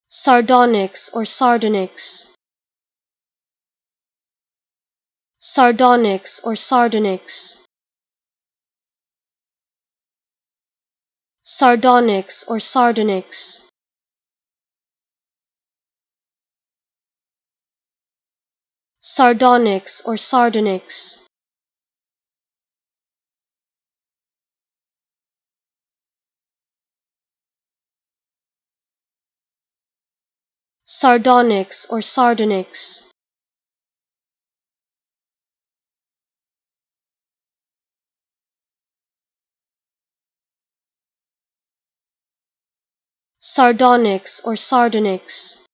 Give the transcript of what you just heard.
Sardonyx or Sardonyx. Sardonyx or Sardonyx. Sardonyx or Sardonyx. Sardonyx or Sardonyx. Sardonyx or Sardonyx. Sardonyx or Sardonyx.